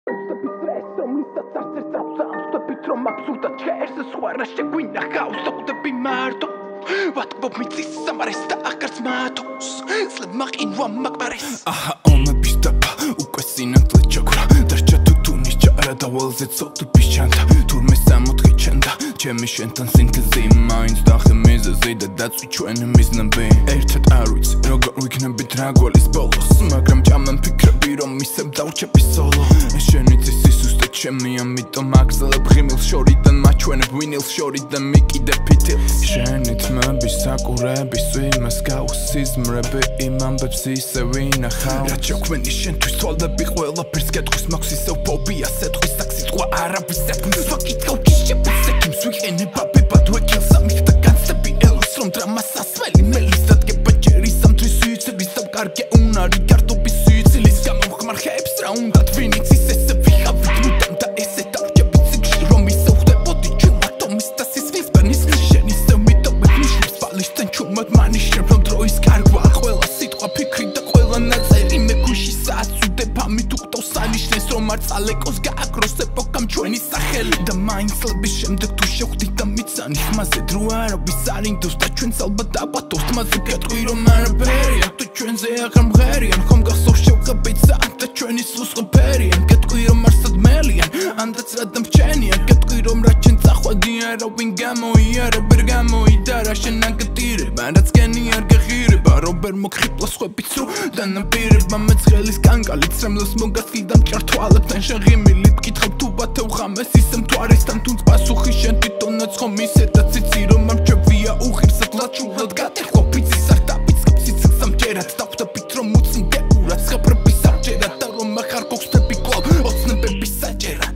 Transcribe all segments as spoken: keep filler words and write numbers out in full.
რომლისაც არც ერთ წამს ამსვდებით რომ აბსურდად ჩაერს სხვა რა შეგვინა ხავს დავდები მარტო ვატკბობ მიწის სამარეს და აღარც მათოს სლებ მაყინვა მაგბარეს აჰა ომების დაფა უკვე სინათლე ჩაქრა დარჩა თუთუნის ჭარა და ველზე ცოდების ჩანდა თურმე სამოთხი ჩანდა ჩემი შენთან სინთეზი მაინც დახე მიზეზი და დაწვი ჩვენ მიზნები ერთად არ ვიცი როგორ ვიქნებით რა გველის ბოლოს მაგრამ ჭამან ფიქრები რომ მისებ დავჭები სოლო შენი წისი სუსტად ჩემი ამიტომ აგზელებ ღიმილს შორიდან მაჩვენებ ვინილს შორიდან მიკიდე ფითილს შენი თმების საკურების ვიმას გაუსიზმრები იმ ამბებს ისე ვინახავ რა ჩაქვენი შენთვის თვალდები ყველაფერს გეტყვის მაქვს ისევ ფობიას ეთყვის აქ სიტყვა არავის ეთქმის ვაკითხავ გიშებს ეკიმს ვიყენებ აბებად ვეკილს ამიხდა განცდები ელოს რომ დრამას ასველი მელის დადგება ჯერის სამთვის ვიცების და კარგე უნარი გარტობის ვიცილის გამომხმარხებს რა უნდათ ვინიც ის ესე ვიღავით მუდამ და ესე დავჭებით სიგში რომ ისე ხდებოდი ჩუმატომის და სისხლის ბერნის შენ ისე მიტოვებ ნიშნებს ბალიშთან ჩუმად მანიშნებ რომ დროის კარგვა ყველა სიტყვა ფიქრი და ყველა ნაწერი მე გუში საათს ვუდებ ამით უყდავს ანიშნეს რომ არ წალეკოს გააკროს ეპოქამ ჩვენი სახელი და მაინც წლების შემდეგ თუ შევხვდით და მიცანი ხმაზე დრო არობის არ ინდოს და ჩვენს ალბათ დაბატოს თმაზე გეტყვი რომ არაფერია თუ ჩვენზე აღარ მღერიან ხომ გახსოვს შევღებით საათ და ჩვენი სულსღებერიან გეტყვი რომ არსად მელიან ანდაც რა დამრჩენია გეტყვი რომ რა ჩვენ წახვადია რა ვინ გამოიარა ვერ გამოიდა რა შენ აკტირება რაც გენი არ გეხირება რომ ვერ მოგხიბლა სხვებით სრულ დანაპირება მეცხელის კანკალით სრემლოს მოგასხი და მჭართვალებთან შენ ღიმილით მკითხებ თუ ბათევ ხამეს ისე მთვარესთან თუნდ პასუხი შენ თვითონაც ხომ ისედაც იცი რომ ამჩევია უღირსად ლაჩულად გატეხვა ფიცის არ დაფიცკებს სიცილს ამჯერად დავდებით რომ უწინდე ურაც ხებრების საბჯერად და რომ ახარ გოგსდები კვლავ ოცნებების საჯერად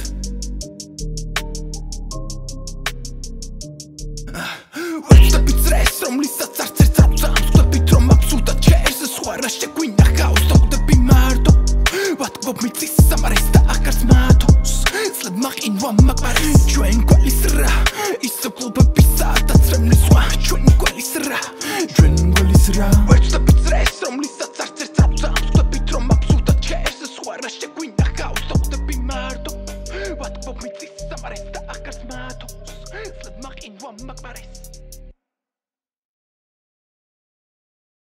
ვერცდები წრეს რომლისაც არც ერთ წამს ამსვდებით რომ აბსურდად ჩაერს სხვა რა შეგვინა ხავს დავდები მარტო ვატკბობ მიწის სამარეს და აღარც მათოს სლებ მაყინვა მაგბარეს ჩვენ გველის რა ისე კლუბების საათაც რემლის სხვა ჩვენ გველის რა ჩვენ გველის რა ვერცდები წრეს რომლისაც არც ერთ წამს ამსვდებით რომ აბსურდად ჩაერს სხვა რა შეგვინა ხავს დავდები მარტო ვატკბობ მიწის სამარეს და აღარც მათოს სლებ მაყინვა მაგბარეს